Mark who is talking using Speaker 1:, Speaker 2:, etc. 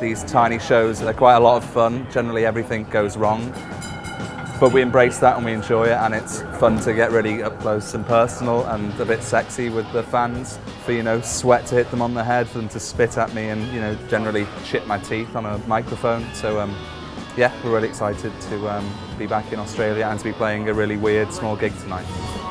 Speaker 1: these tiny shows. They're quite a lot of fun. Generally everything goes wrong, but we embrace that and we enjoy it, and it's fun to get really up close and personal and a bit sexy with the fans. For, you know, sweat to hit them on the head, for them to spit at me and, you know, generally chip my teeth on a microphone. So yeah, we're really excited to be back in Australia and to be playing a really weird small gig tonight.